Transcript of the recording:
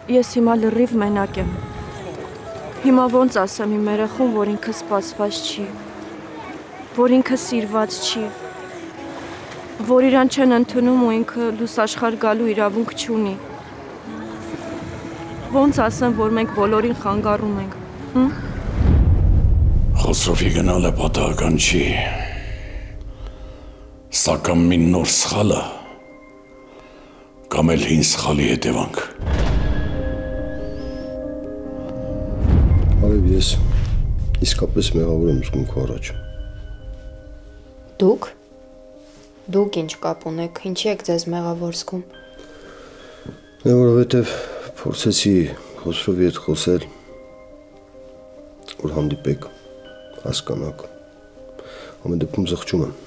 Ես հիմա լրիվ մենակ եմ։ Հիմա ոնց ասեմ իմ երեխուն, որ ինքը սպասված չի, որ ինքը սիրված չի, որ իրան չեն ընդունում ու ինքը լույս աշխարհ գալու իրավունք չունի։ Ոնց ասեմ, որ մենք բոլորին խանգարում ենք։ Խոսրովի գնալը պատահական չի։ Սակայն մի նոր սխալը կամ էլ հին սխալի հետևանք։ Արև ես իսկապես մեղավոր եմ զգում քո առաջ։ Դուք? Դուք ինչ կապ ունեք, ինչի եք ձեզ մեղավոր զգում։ Որովհետև փորձեցի Խոսրովի հետ խոսել, որ հանդիպեք, հասկանաք։ Ամեն դեպքում զղջում եմ։